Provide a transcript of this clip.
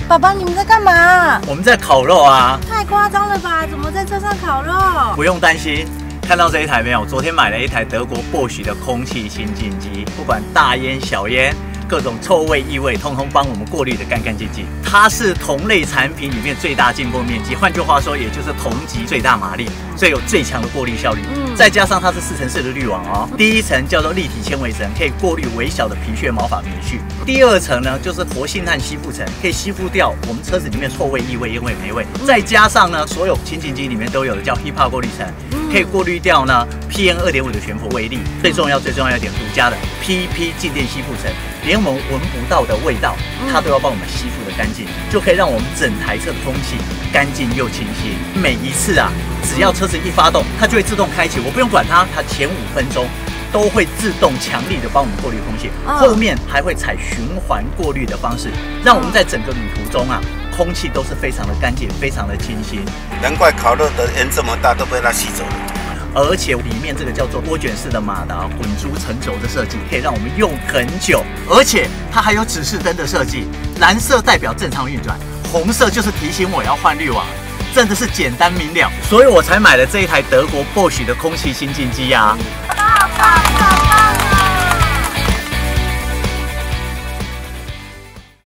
爸爸，你们在干嘛？ 我们在烤肉啊！ 太夸张了吧？怎么在车上烤肉？ 不用担心，看到这一台没有？昨天买了一台德国 Bosch 的空气清净机，不管大烟小烟，各种臭味异味，通通帮我们过滤得干干净净。它是同类产品里面最大进步面积，换句话说，也就是同级最大马力，所以有最强的过滤效率。再加上它是4x4的滤网哦，第一层叫做立体纤维层，可以过滤微小的皮屑、毛发、棉絮；第二层呢就是活性炭吸附层，可以吸附掉我们车子里面臭味、异味、烟味、霉味。再加上呢，所有清净机里面都有的叫 HEPA 过滤层，可以过滤掉呢 PM 2.5的悬浮微粒。最重要一点，独家的 PP 静电吸附层，连我们闻不到的味道，它都要帮我们吸附的干净，就可以让我们整台车的空气干净又清新。每一次啊，只要车子一发动，它就会自动开启，我不用管它，它前5分钟都会自动强力的帮我们过滤空气，后面还会采循环过滤的方式，让我们在整个旅途中啊，空气都是非常的干净，非常的清新。 难怪烤肉的烟这么大，都被它吸走了。 而且里面这个叫做涡卷式的马达混珠成轴的设计，可以让我们用很久。而且它还有指示灯的设计，蓝色代表正常运转，红色就是提醒我要换滤网，真的是简单明了，所以我才买了这一台德国 Bosch 的空气清净机啊。